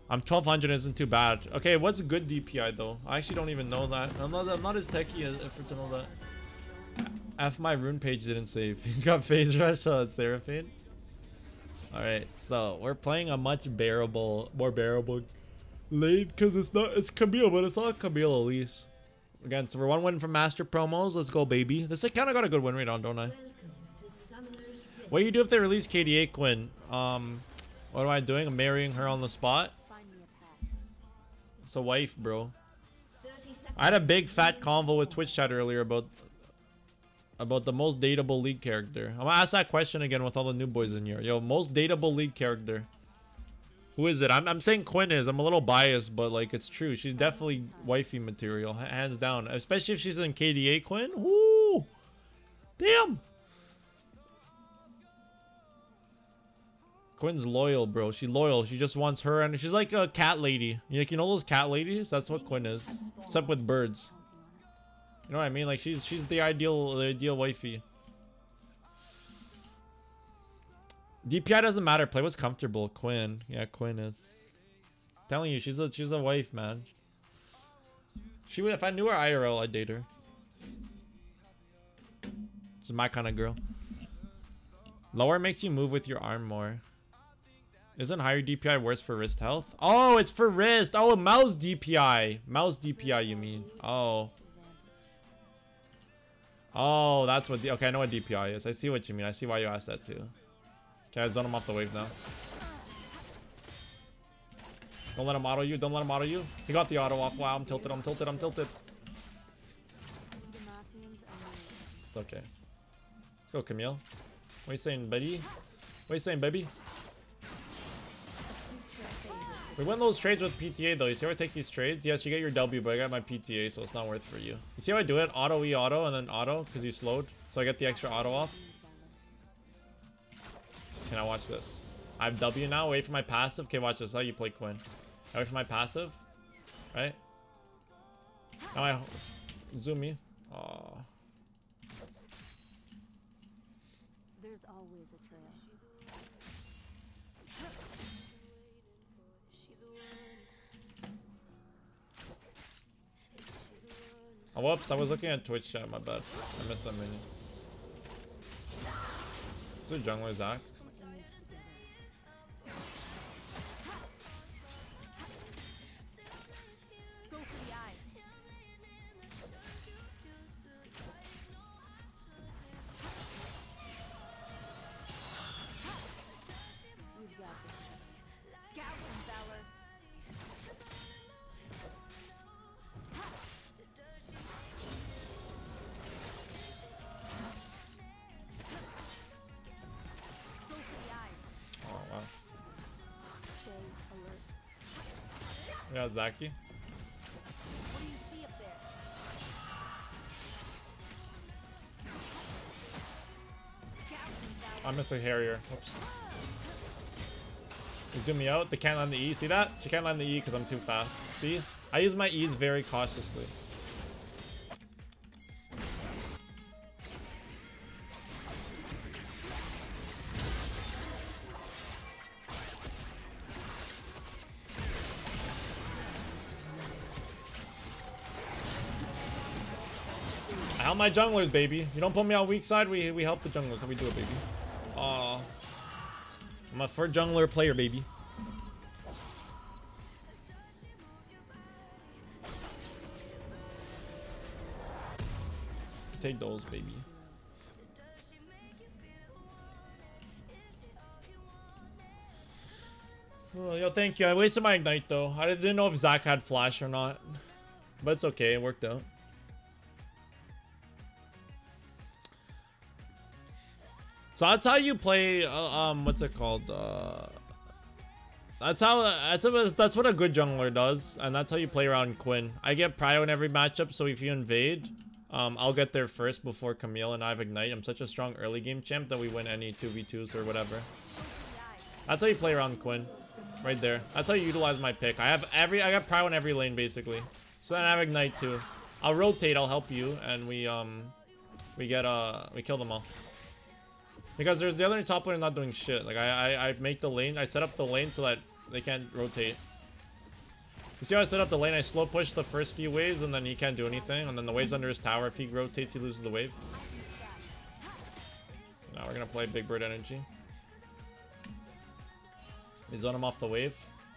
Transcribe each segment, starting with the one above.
I'm 1200 isn't too bad. Okay, what's good DPI though? I actually don't even know that. I'm not as techie as for to know that. F my rune page didn't save. He's got phase rush, so it's Seraphine. Alright, so we're playing a much more bearable lane because it's Camille, but it's not Camille Elise. Again, so we're 1 win from Master Promos. Let's go, baby. This I kind of got a good win rate on, don't I? What do you do if they release KDA Quinn? What am I doing? I'm marrying her on the spot. It's a wife, bro. I had a big fat convo with Twitch chat earlier about the most dateable league character. I'm gonna ask that question again with all the new boys in here. Yo, most dateable league character. Who is it? I'm saying Quinn is. I'm a little biased, but like it's true. She's definitely wifey material, hands down. Especially if she's in KDA Quinn. Woo! Damn. Quinn's loyal, bro. She's loyal. She just wants her, and she's like a cat lady. You know those cat ladies? That's what Quinn is, except with birds. You know what I mean? Like she's the ideal wifey. DPI doesn't matter. Play what's comfortable. Quinn, yeah, Quinn is. I'm telling you, she's a wife, man. She would, if I knew her IRL, I'd date her. She's my kind of girl. Lower makes you move with your arm more. Isn't higher DPI worse for wrist health? Oh, it's for wrist. Oh, mouse DPI. Mouse DPI, you mean? Oh. Oh, that's what. Okay, I know what DPI is. I see what you mean. I see why you asked that too. Okay, I zone him off the wave now. Don't let him auto you. Don't let him auto you. He got the auto off. Wow, I'm tilted. I'm tilted. I'm tilted. It's okay. Let's go, Camille. What are you saying, buddy? What are you saying, baby? We win those trades with PTA though. You see how I take these trades? Yes, you get your W, but I got my PTA, so it's not worth for you. You see how I do it? Auto, E, auto, and then auto, because you slowed. So I get the extra auto off. Can I watch this? I have W now. Wait for my passive. Okay, watch this. How you play Quinn. I wait for my passive. Right? Now I zoom me. Oh. There's always a trail. Oh, whoops. I was looking at Twitch chat. My bad. I missed that menu. Is there jungler Zach? Yeah, Zaki. I missed a Harrier. Oops. You zoom me out. They can't land the E. See that? She can't land the E because I'm too fast. See? I use my E's very cautiously. I help my junglers, baby. You don't put me on weak side, we help the junglers. How we do it, baby. Aw. I'm a for jungler player, baby. Take those, baby. Oh, yo, thank you. I wasted my ignite though. I didn't know if Zach had flash or not, but it's okay. It worked out. So that's how you play. What's it called? That's what a good jungler does, and that's how you play around Quinn. I get prio in every matchup, so if you invade, I'll get there first before Camille, and I have ignite. I'm such a strong early game champ that we win any 2v2s or whatever. That's how you play around Quinn, right there. That's how you utilize my pick. I got prio in every lane basically. So then I have ignite too. I'll rotate. I'll help you, and we kill them all. Because there's the other top lane not doing shit. Like I make the lane, I set up the lane so that they can't rotate. You see how I set up the lane? I slow push the first few waves and then he can't do anything. And then the wave's under his tower. If he rotates, he loses the wave. Now we're gonna play Big Bird energy. We zone him off the wave.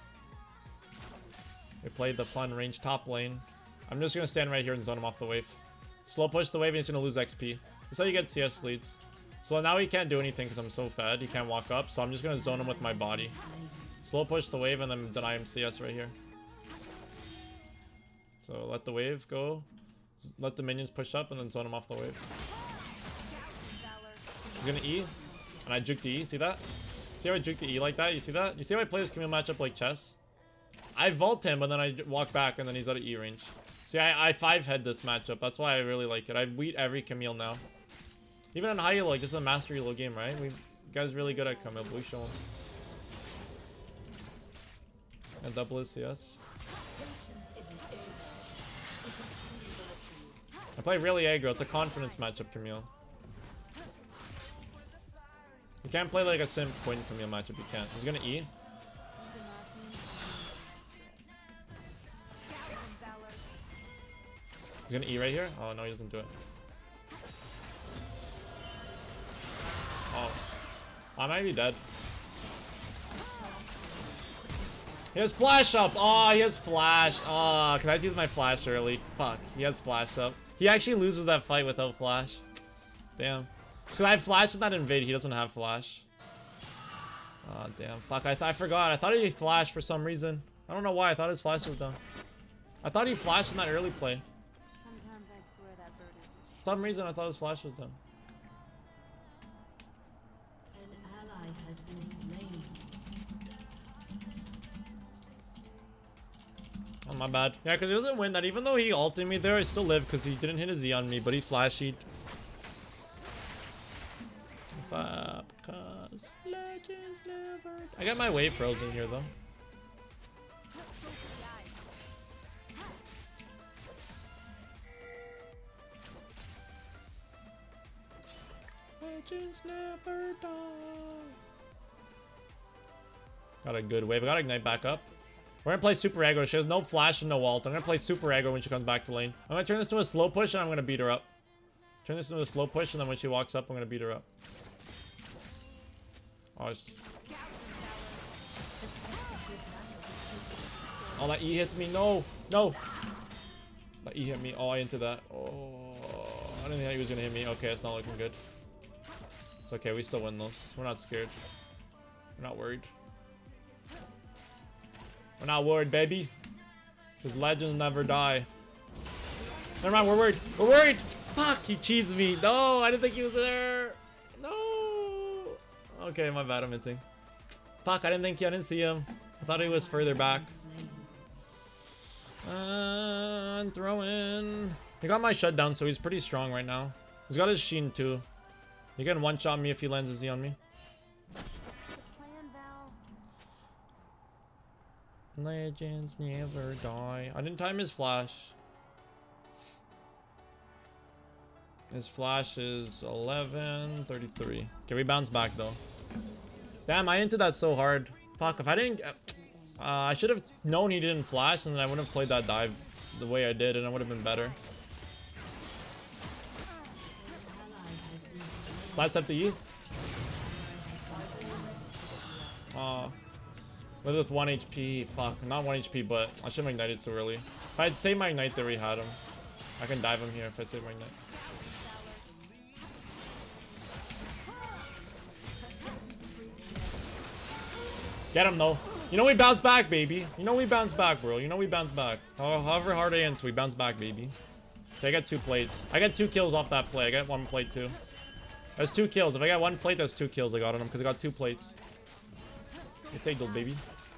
We played the fun range top lane. I'm just gonna stand right here and zone him off the wave. Slow push the wave and he's gonna lose XP. That's how you get CS leads. So now he can't do anything because I'm so fed. He can't walk up. So I'm just gonna zone him with my body. Slow push the wave and then deny him CS right here. So let the wave go. Let the minions push up and then zone him off the wave. He's gonna E. And I juke the E. See that? See how I juke the E like that? You see that? You see how I play this Camille matchup like chess? I vault him, but then I walk back and then he's out of E range. See, I 5-head this matchup. That's why I really like it. I beat every Camille now. Even on high elo, like this is a master elo game, right? We guys really good at Camille, but we show him. And double his CS. I play really aggro. It's a confidence matchup, Camille. You can't play like a simp Quinn Camille matchup. You can't. He's gonna E. He's gonna E right here. Oh no, he doesn't do it. Oh, I might be dead. He has flash up. Oh, he has flash. Oh, can I use my flash early? Fuck, he has flash up. He actually loses that fight without flash. Damn. So I have flash and not invade. He doesn't have flash. Oh, damn. Fuck, I forgot. I thought he flashed for some reason. I don't know why. I thought his flash was done. I thought he flashed in that early play. Sometimes I swear that bird is For some reason, I thought his flash was done. An ally has been slain. Oh, my bad. Yeah, because he doesn't win that. Even though he ulted me there, I still live because he didn't hit a Z on me, but he flashed. Because legends never... I got my wave frozen here, though. Legends never die. Got a good wave. I got Ignite back up. We're gonna play super aggro. She has no flash and no ult. I'm gonna play super aggro when she comes back to lane. I'm gonna turn this to a slow push and I'm gonna beat her up. Turn this into a slow push and then when she walks up, I'm gonna beat her up. Oh, that E hits me. No, no. That E hit me. Oh, I into that. Oh, I didn't think he was gonna hit me. Okay, it's not looking good. It's okay. We still win those. We're not scared. We're not worried. We're not worried, baby. Because legends never die. Never mind, we're worried. We're worried. Fuck, he cheesed me. No, I didn't think he was there. No. Okay, my bad, I'm hinting. Fuck, I didn't see him. I thought he was further back. And throwing. He got my shutdown, so he's pretty strong right now. He's got his Sheen too. He can one-shot me if he lands a Z on me. plan, Val. Legends never die. I didn't time his flash. His flash is 11:33. Okay, we bounce back though. Damn, I entered that so hard. Fuck, if I didn't... I should have known he didn't flash and then I wouldn't have played that dive the way I did and it would have been better. Side step to you. With 1 HP. Fuck, not 1 HP, but I should have ignited so early. If I'd save my ignite there, we had him. I can dive him here if I save my ignite. Get him though. You know we bounce back, baby. You know we bounce back, bro. You know we bounce back. However hard I enter, we bounce back, baby. Okay, I got 2 plates. I got 2 kills off that play. I got 1 plate too. That's 2 kills. If I got 1 plate, that's 2 kills I got on him because I got 2 plates. You take those, baby.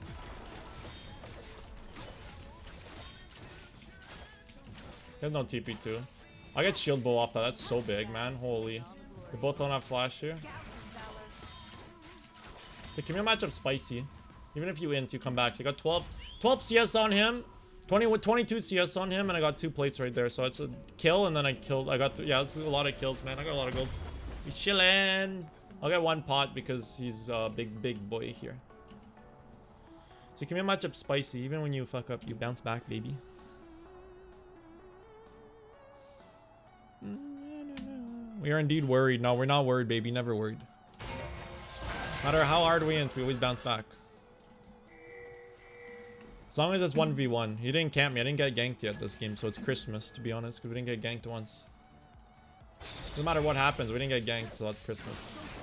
There's no TP too. I get shield bow off that. That's so big, man. Holy. We both don't have flash here. So Camille matchup spicy. Even if you int, you come back. So I got 12 CS on him. 22 CS on him, and I got 2 plates right there. So it's a kill, and then I killed. I got yeah, it's a lot of kills, man. I got a lot of gold. We chillin'. I'll get 1 pot because he's a big boy here. So See, Camille matchup spicy. Even when you fuck up, you bounce back, baby. We are indeed worried. No, we're not worried, baby. Never worried. No matter how hard we int, we always bounce back. As long as it's 1v1. He didn't camp me. I didn't get ganked yet this game, so it's Christmas, to be honest, because we didn't get ganked once. No matter what happens, we didn't get ganked, so that's Christmas.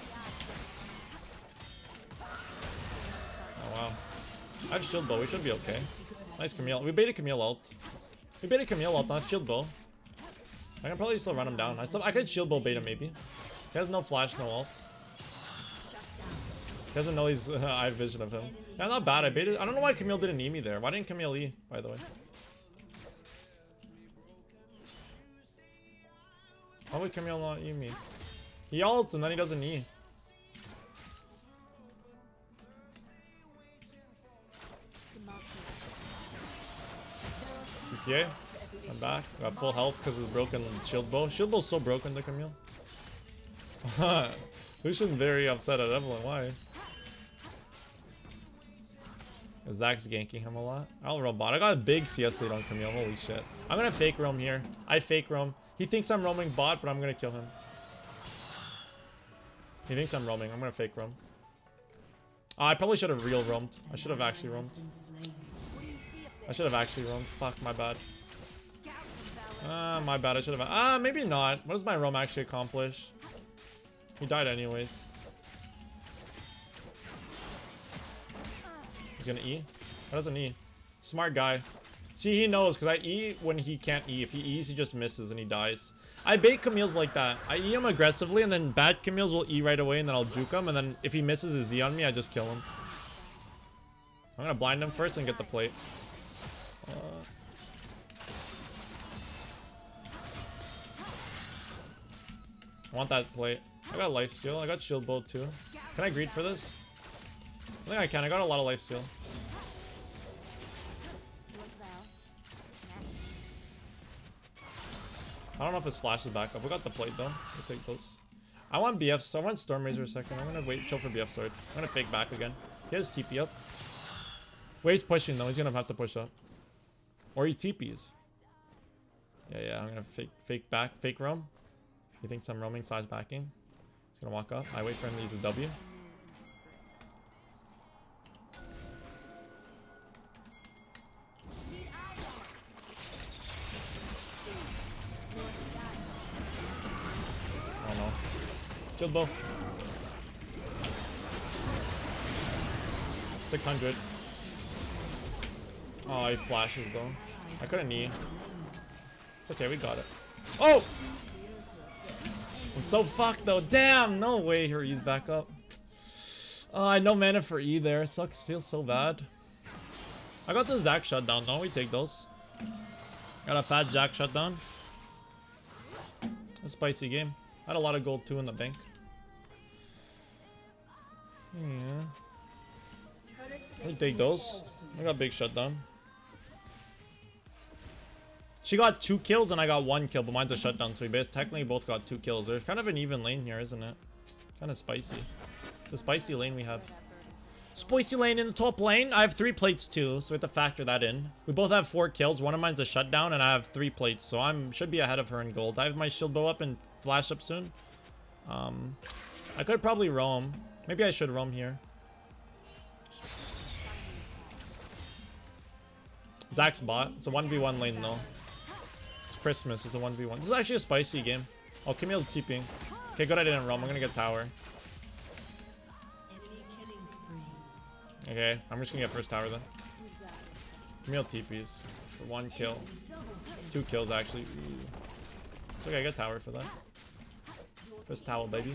Oh, wow. I have shield bow. We should be okay. Nice Camille. We baited Camille ult. We baited Camille ult, not shield bow. I can probably still run him down. I could shield bow bait him, maybe. He has no flash, no ult. He doesn't know he's I have vision of him. Yeah, not bad. I baited. I don't know why Camille didn't E me there. Why didn't Camille E, by the way? Why would Camille not E me? He ults and then he doesn't E. PTA. I'm back. Got full health because it's broken shield bow. Shield bow's so broken to Camille. Lucian's very upset at Evelyn. Why? Zach's ganking him a lot. I'll roam bot. I got a big CS lead on Camille. Holy shit. I'm gonna fake roam here. I fake roam. He thinks I'm roaming bot, but I'm gonna kill him. He thinks I'm roaming. I'm gonna fake roam. Oh, I probably should have real roamed. I should have actually roamed. I should have actually roamed. Fuck, my bad. My bad. I should have. Maybe not. What does my roam actually accomplish? He died anyways. He's gonna E. Why doesn't E? Smart guy. See, he knows because I E when he can't E. If he E's, he just misses and he dies. I bait Camille's like that. I E him aggressively and then bad Camille's will E right away and then I'll juke him. And then if he misses his E on me, I just kill him. I'm gonna blind him first and get the plate. I want that plate. I got life steal. I got shield bow too. Can I greed for this? I think I can. I got a lot of life steal. I don't know if his flash is back up. We got the plate though. We'll take those. I want BF. So I want Storm Razor a second. I'm gonna wait, chill for BF sword. I'm gonna fake back again. He has TP up. Wait, he's pushing though. He's gonna have to push up. Or he TPs. Yeah. I'm gonna fake back, fake roam. He thinks I'm roaming / backing. He's gonna walk up. I wait for him to use a W. Oh no. Shield bow. 600. Oh, he flashes though. I couldn't E. It's okay, we got it. Oh! I'm so fucked though. Damn, no way her E's back up. Oh, I had no mana for E there. It sucks, feels so bad. I got the Zac shutdown. Don't we take those? Got a fat Jack shutdown. A spicy game. I had a lot of gold too in the bank. Yeah. We take those. I got big shutdown. She got 2 kills and I got 1 kill, but mine's a shutdown, so we technically both got 2 kills. There's kind of an even lane here, isn't it? Kind of spicy. It's a spicy lane we have. Spicy lane in the top lane. I have 3 plates too, so we have to factor that in. We both have 4 kills. One of mine's a shutdown, and I have 3 plates, so I should be ahead of her in gold. I have my shield bow up and flash up soon. I could probably roam. Maybe I should roam here. Zac's bot. It's a 1v1 lane though. Christmas is a 1v1. This is actually a spicy game. Oh, Camille's TPing. Okay, good I didn't roam. I'm gonna get tower. Okay, I'm just gonna get first tower then. Camille TPs for 1 kill. 2 kills actually. Ooh. It's okay, I get tower for that. First tower, baby.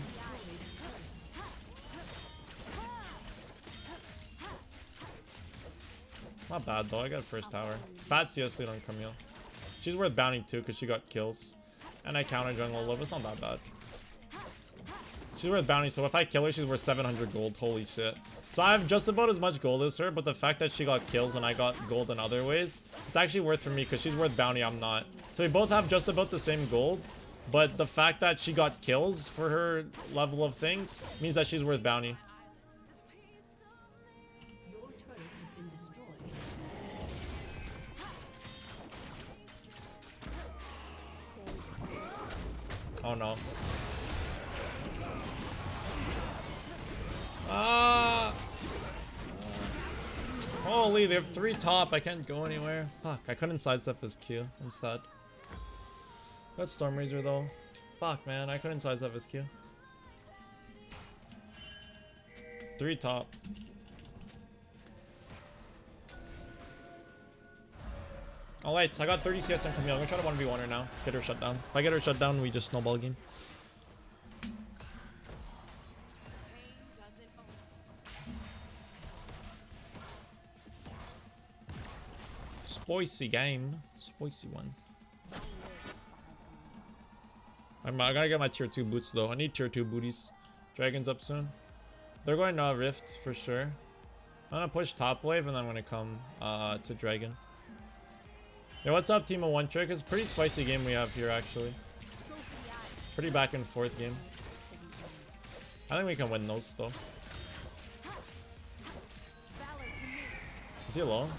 Not bad though, I got first tower. Fat CS lead on Camille. She's worth bounty too because she got kills. And I counter jungle low. It's not that bad. She's worth bounty, so if I kill her, she's worth 700 gold. Holy shit. So I have just about as much gold as her, but the fact that she got kills and I got gold in other ways, it's actually worth for me because she's worth bounty, I'm not. So we both have just about the same gold, but the fact that she got kills for her level of things means that she's worth bounty. Your turret has been destroyed. Oh no. Ah! Holy, they have 3 top. I can't go anywhere. Fuck, I couldn't sidestep his Q. I'm sad. Got Storm Razor though. Fuck, man, I couldn't sidestep his Q. 3 top. Alright, so I got 30 CS on Camille. I'm gonna try to 1v1 her now. Get her shut down. If I get her shut down, we just snowball game. Spicy game. Spicy one. I gotta get my tier 2 boots though. I need tier 2 booties. Dragon's up soon. They're going Rift for sure. I'm gonna push top wave and then I'm gonna come to Dragon. Yeah, what's up, team of One Trick? It's a pretty spicy game we have here actually. Pretty back and forth game. I think we can win those though. Is he alone?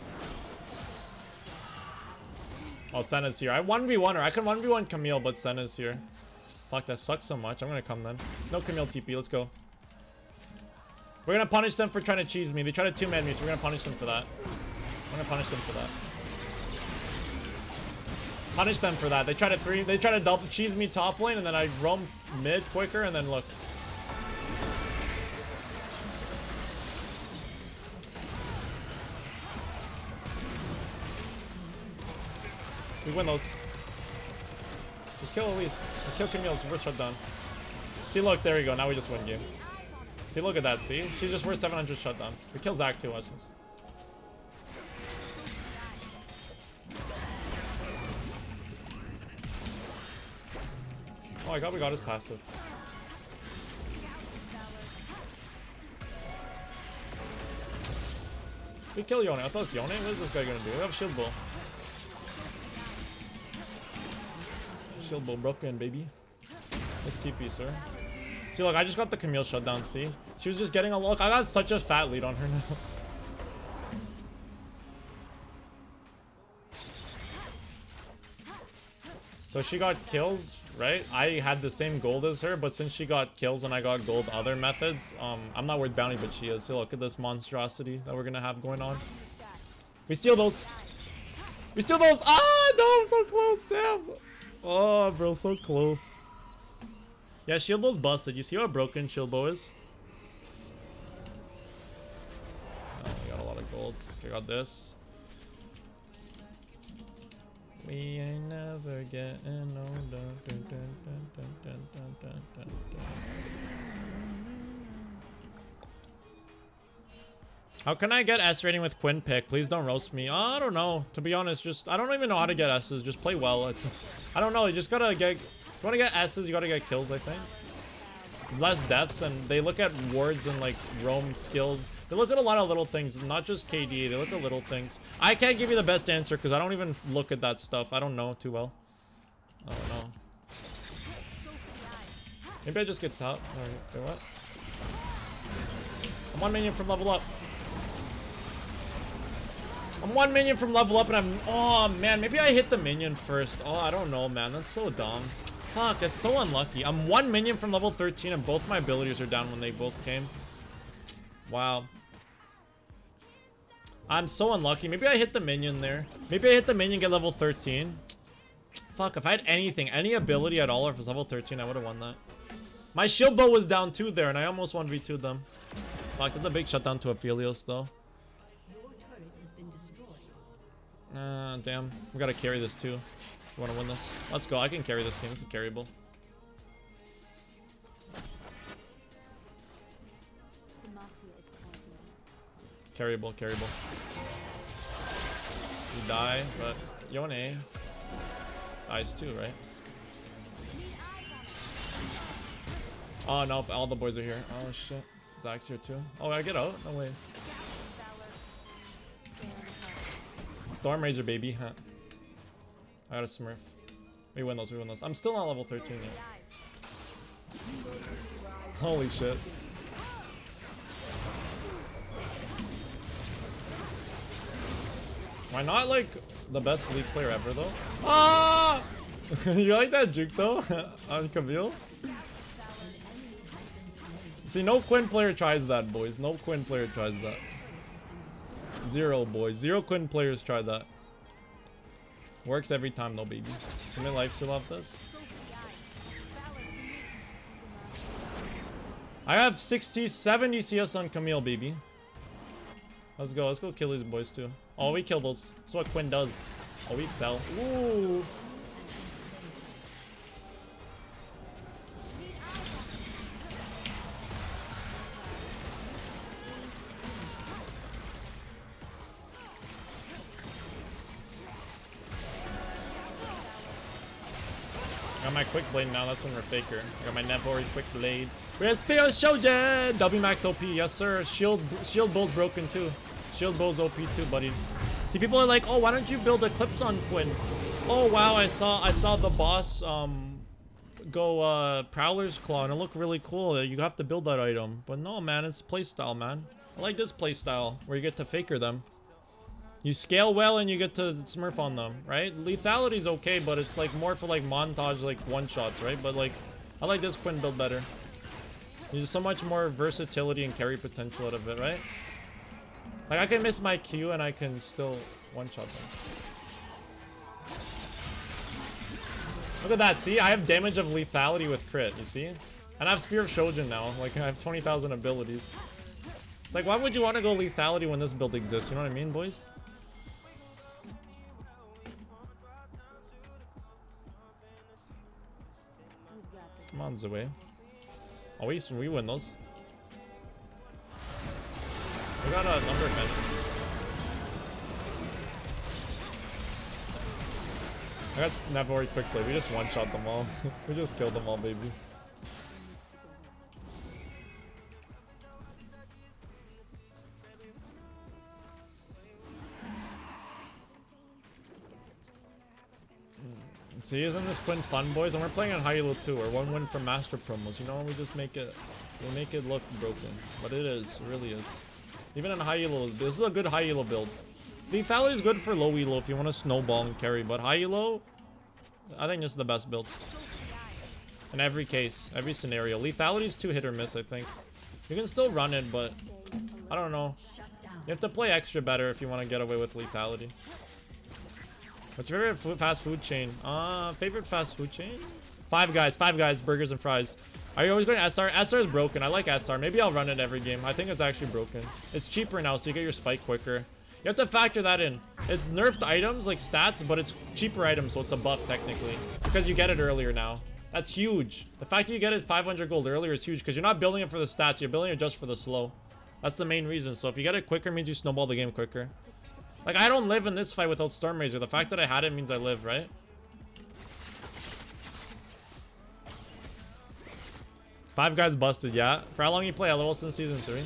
Oh, Senna's here. I 1v1 her. I can 1v1 Camille, but Senna's here. Fuck, that sucks so much. I'm gonna come then. No Camille TP. Let's go. We're gonna punish them for trying to cheese me. They tried to 2-man me, so we're gonna punish them for that. I'm gonna punish them for that. Punish them for that. They try to double cheese me top lane, and then I roam mid quicker, and then look. We win those. Just kill Elise. Or kill Camille. We're shut down. See, look, there we go. Now we just win game. See, look at that. See, she's just worth 700 shutdown. We kill Zac too. Watch this. Oh my god, we got his passive. We kill Yone. I thought it was Yone. What is this guy gonna do? We have Shield Bull. Shield Bull broken, baby. Nice TP, sir. See, look, I just got the Camille shutdown, see? She was just getting a look. I got such a fat lead on her now. So she got kills, right? I had the same gold as her, but since she got kills and I got gold other methods, I'm not worth bounty, but she is. So look at this monstrosity that we're gonna have going on. We steal those. We steal those. Ah, no, I'm so close. Damn. Oh, bro, so close. Yeah, Shield Bow's busted. You see how broken Shield Bow is? Oh, we got a lot of gold. Okay, got this. We ain't never getting older. Dun, dun, dun, dun, dun, dun, dun, dun, dun. How can I get S rating with Quinn pick? Please don't roast me. I don't know. To be honest, just I don't even know how to get S's. Just play well. It's I don't know. You just gotta get. If you want to get S's, you gotta get kills. I think less deaths, and they look at wards and like roam skills. They look at a lot of little things, not just KD. They look at little things. I can't give you the best answer because I don't even look at that stuff. I don't know too well. I don't know. Maybe I just get top. Alright, wait, what? I'm 1 minion from level up. I'm 1 minion from level up and I'm... Oh, man. Maybe I hit the minion first. Oh, I don't know, man. That's so dumb. Fuck, that's so unlucky. I'm 1 minion from level 13 and both my abilities are down when they both came. Wow. I'm so unlucky. Maybe I hit the minion there. Maybe I hit the minion, get level 13. Fuck, if I had anything, any ability at all, or if it was level 13, I would have won that. My shield bow was down 2 there and I almost 1v2'd them. Fuck, that's a big shutdown to Aphelios, though. Damn. We gotta carry this too. We wanna win this. Let's go. I can carry this game. This is carryable. Carryable, carryable. You die, but Yone dies too, right? Oh no, all the boys are here. Oh shit. Zac's here too. Oh, I get out? No way. Storm Razor, baby. Huh. I got a Smurf. We win those, we win those. I'm still not level 13 yet. Holy shit. Am I not like the best League player ever though? Ah! You like that juke though? On Camille? See, no Quinn player tries that, boys. No Quinn player tries that. Zero, boys. Zero Quinn players try that. Works every time though, baby. Can my life still off this? I have 60, 70 CS on Camille, baby. Let's go. Let's go kill these boys too. Oh, we kill those. That's what Quinn does. Oh, we excel. Ooh. Got my quick blade now. That's when we're faker. I got my Nevori quick blade. Respiro Shoujin! W max OP, yes sir. Shield bow's broken too. Shield bow's OP too, buddy. See, people are like, oh, why don't you build Eclipse on Quinn? Oh wow, I saw the boss go Prowler's Claw and it looked really cool. You have to build that item. But no, man, it's playstyle, man. I like this playstyle where you get to faker them. You scale well and you get to smurf on them, right? Lethality's okay, but it's like more for like montage, like one-shots, right? But like, I like this Quinn build better. There's so much more versatility and carry potential out of it, right? Like, I can miss my Q and I can still one-shot them. Look at that, see? I have damage of lethality with crit, you see? And I have Spear of Shoujin now. Like, I have 20,000 abilities. It's like, why would you want to go lethality when this build exists? You know what I mean, boys? Come on, Zoe. Oh, we win those. We got a number gun. I got Nevori quickly. We just one-shot them all. We just killed them all, baby. See, isn't this Quinn fun, boys? And we're playing on high elo too. We're one win from master promos. You know, we just make it look broken, but it is, it really is. Even in high elo, this is a good high elo build. Lethality is good for low elo if you want to snowball and carry, but high elo, I think this is the best build. In every case, every scenario. Lethality is too hit or miss, I think. You can still run it, but I don't know. You have to play extra better if you want to get away with lethality. What's your favorite fast food chain? Favorite fast food chain? Five Guys, burgers and fries. Are you always going to SR? SR is broken. I like SR. Maybe I'll run it every game. I think it's actually broken. It's cheaper now, so you get your spike quicker. You have to factor that in. It's nerfed items, like stats, but it's cheaper items, so it's a buff technically. Because you get it earlier now. That's huge. The fact that you get it 500 gold earlier is huge, because you're not building it for the stats, you're building it just for the slow. That's the main reason. So if you get it quicker, means you snowball the game quicker. Like, I don't live in this fight without Stormrazor. The fact that I had it means I live, right? Five Guys busted, yeah. For how long you play LOL since season 3?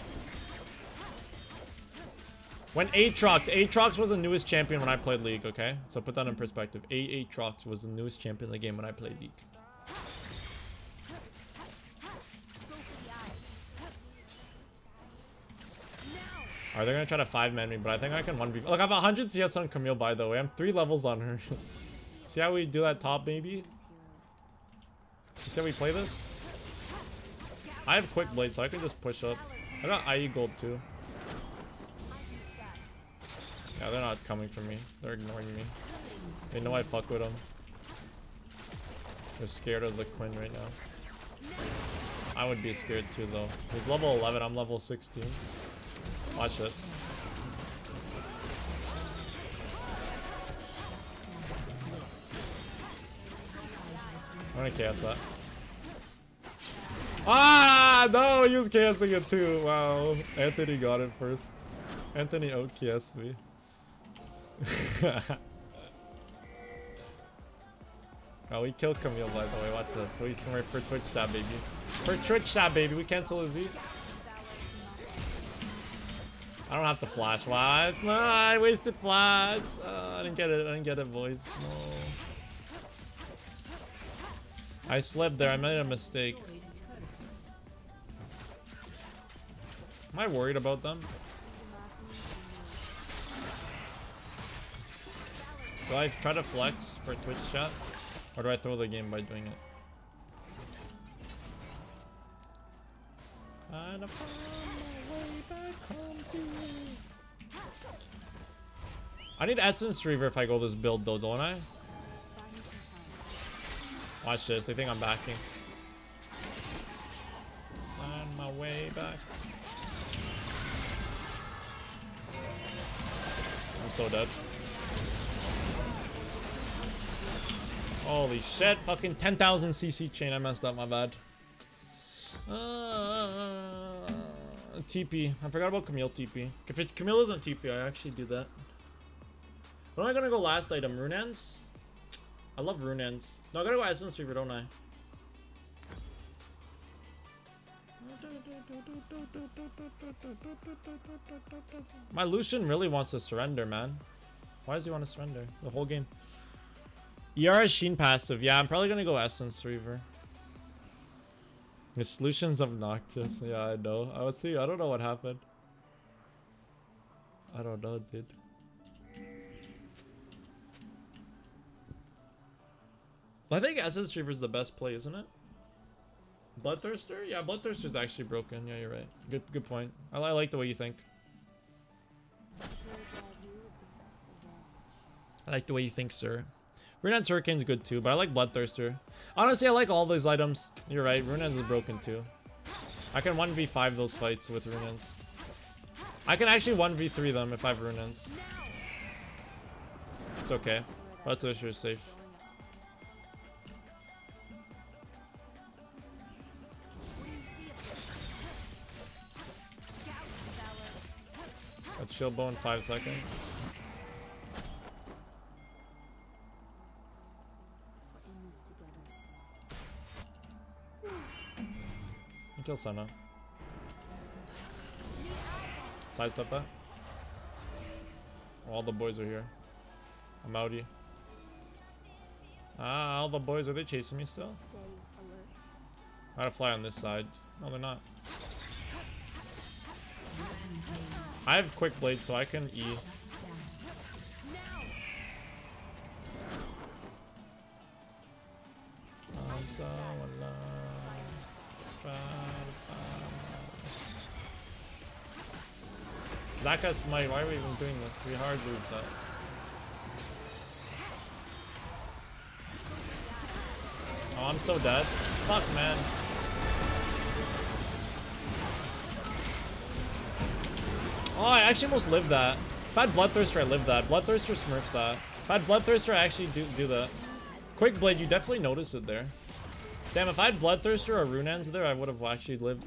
When Aatrox was the newest champion when I played League, okay? So put that in perspective. Aatrox was the newest champion in the game when I played League. Alright, they're gonna try to 5-man me, but I think I can 1v. Look, I have 100 CS on Camille, by the way. I'm 3 levels on her. See how we do that top, maybe? You see how we play this? I have quick blade, so I can just push up. I got IE gold too. Yeah, they're not coming for me. They're ignoring me. They know I fuck with them. They're scared of the Quinn right now. I would be scared too, though. He's level 11, I'm level 16. Watch this. I'm gonna chaos that. Ah, no, he was chaosing it too. Wow, Anthony got it first. Anthony out-chaosed me. Oh, we killed Camille, by the way. Watch this. Wait somewhere for Twitch chat, baby. For Twitch chat, baby. We cancel a Z. I don't have to flash. Why? No, I wasted flash. I didn't get it. I didn't get it, boys. No. I slipped there. I made a mistake. Am I worried about them? Do I try to flex for Twitch chat? Or do I throw the game by doing it? And I found my way back home to you. I need Essence Reaver if I go this build though, don't I? Watch this, they think I'm backing. Find my way back. I'm so dead. Holy shit, fucking 10,000 CC chain, I messed up, my bad. TP, I forgot about Camille TP. If Camille doesn't TP, I actually do that. What am I gonna go last item? Rune Ends? I love Rune Ends. No, I gotta go Essence Reaver, don't I? My Lucian really wants to surrender, man. Why does he want to surrender? The whole game. ERA Sheen passive. Yeah, I'm probably gonna go Essence Reaver. This Lucian's obnoxious. Yeah, I know. I was see. I don't know what happened. I don't know, dude. I think Essence Reaver's the best play, isn't it? Bloodthirster? Yeah, Bloodthirster's actually broken. Yeah, you're right. Good point. I like the way you think. I like the way you think, sir. Rune's Hurricane's good too, but I like Bloodthirster. Honestly, I like all those items. You're right. Rune's is broken too. I can 1v5 those fights with Rune's. I can actually 1v3 them if I have Rune's. It's okay. Bloodthirster is safe. Shield bow in 5 seconds. Kill Senna. Sidestep that. All the boys are here. I'm outie. Ah, all the boys, are they chasing me still? I gotta fly on this side. No, they're not. I have quick blade, so I can E. I'm so alone. Zaka Smite, why are we even doing this? We hard lose that. Oh, I'm so dead. Fuck, man. Oh, I actually almost lived that. If I had Bloodthirster, I lived that. Bloodthirster smurfs that. If I had Bloodthirster, I actually do that. Quick Blade, you definitely noticed it there. Damn, if I had Bloodthirster or Rune's there, I would have actually lived.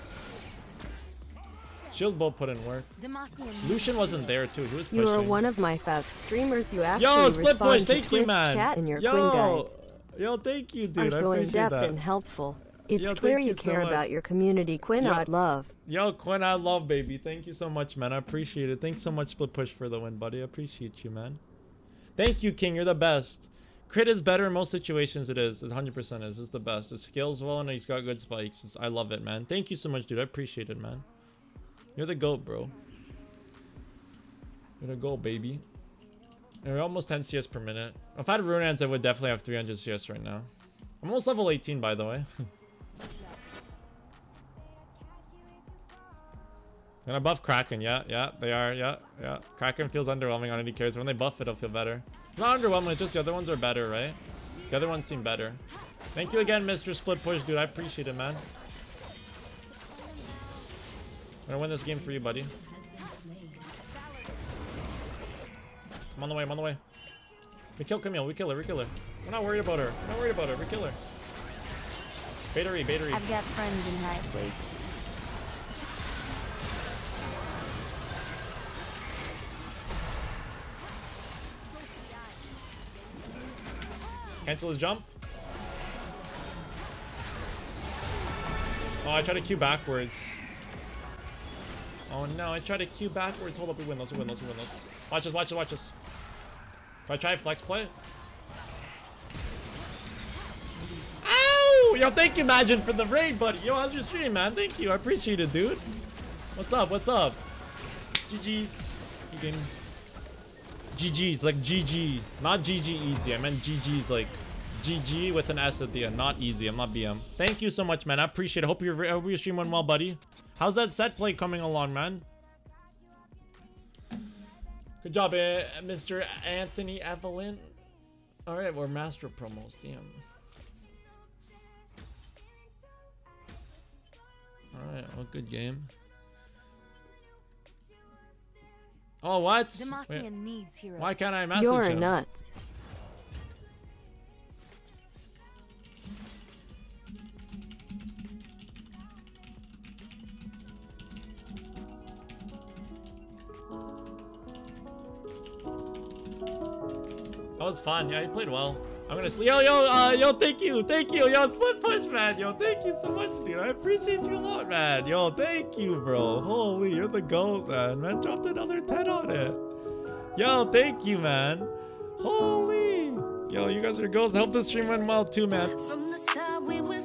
Shield Bow put in work. Lucian wasn't there too, he was pushing. You are one of my favorite streamers. You actually Yo, Split Push, respond thank to you, Twitch man. chat in your Yo, Quinn guides. Yo, thank you, dude. Are so I in appreciate depth that. and helpful. It's Yo, clear thank you you so care much. about your community. Quinn, Yo. I'd love. Yo, Quinn, I love, baby. Thank you so much, man. I appreciate it. Thanks so much, Split Push, for the win, buddy. I appreciate you, man. Thank you, King. You're the best. Crit is better in most situations. It is. It 100% is. It's the best. It scales well, and he's got good spikes. I love it, man. Thank you so much, dude. I appreciate it, man. You're the GOAT, bro. You're the GOAT, baby. And we're almost 10 CS per minute. If I had Runeans, I would definitely have 300 CS right now. I'm almost level 18, by the way. Gonna buff Kraken, yeah, they are, yeah. Kraken feels underwhelming on any character. When they buff it, it'll feel better. Not underwhelming, it's just the other ones are better, right? The other ones seem better. Thank you again, Mr. Split Push, dude. I appreciate it, man. I'm gonna win this game for you, buddy. I'm on the way, I'm on the way. We kill Camille, we kill her. We're not worried about her. We kill her. Baitery. I've got friends in high places. Cancel his jump. Oh, I tried to Q backwards. Oh no, I tried to Q backwards. Hold up, we win those. Watch us. If I try flex play. Ow! Yo, thank you, Imagine, for the raid, buddy. Yo, how's your stream, man? Thank you. I appreciate it, dude. What's up? GG's. GG's, like GG. Not GG easy. I meant GG's like GG with an S at the end. Not easy. I'm not BM. Thank you so much, man. I appreciate it. Hope your stream went well, buddy. How's that set play coming along, man? Good job, Mr. Anthony Evelyn. All right, we're master promos. Damn. All right, well, good game. Oh, what? Demacian needs heroes. Why can't I message You're him? nuts. That was fun. Yeah, he played well. I'm gonna sleep. Yo, thank you. Yo, split push, man. Yo, thank you so much, dude. I appreciate you a lot, man. Yo, thank you, bro. Holy, you're the GOAT, man. Man, dropped another 10 on it. Yo, thank you, man. Holy. Yo, you guys are GOATs. I hope the stream went well too, man. From the start we were